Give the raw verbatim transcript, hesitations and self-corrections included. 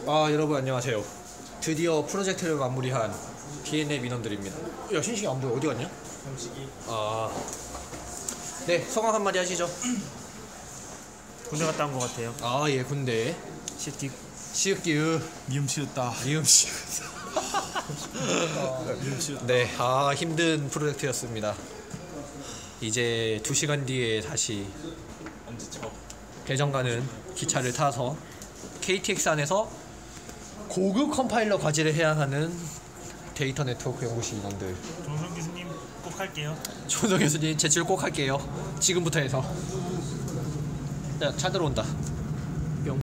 아 여러분 안녕하세요. 드디어 프로젝트를 마무리한 디엔앱 인원들입니다. 야 신식이 안 보여. 어디 갔냐? 형식이 아 네 성함 한마디 하시죠. 군대 갔다 온 것 같아요. 아 예 군대 시티 시읍기으 미움 치웠다. 미음씨. 미움 치웠다. 네, 아 힘든 프로젝트였습니다. 이제 두 시간 뒤에 다시 엄지척. 대전 가는 기차를 타서 케이티엑스 안에서 고급 컴파일러 과제를 해야 하는 데이터 네트워크 연구실 인원들. 정성 교수님 꼭 할게요. 조정 교수님 제출 꼭 할게요. 지금부터 해서. 야, 차 들어온다.